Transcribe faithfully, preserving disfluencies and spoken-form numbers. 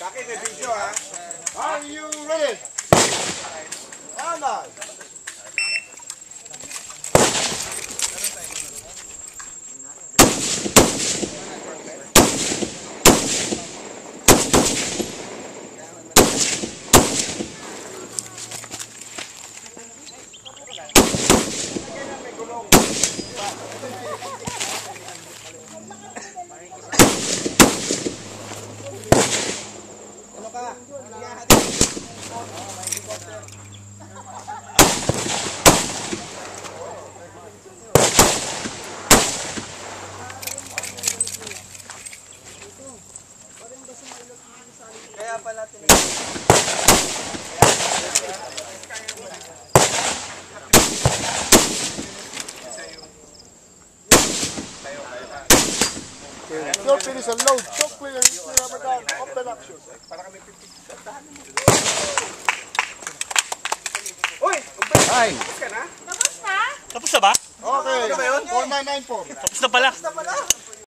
Bakit may video ha? Are you ready? Anan! Ano ka? Kaya pala tinigil. Your finish and load. So clear. Open action. Para kami pipigtatahan mo. Uy! Ay! Tapos ka na? Tapos na? Tapos na ba? Okay. four nine nine four. Tapos na pala. Tapos na pala.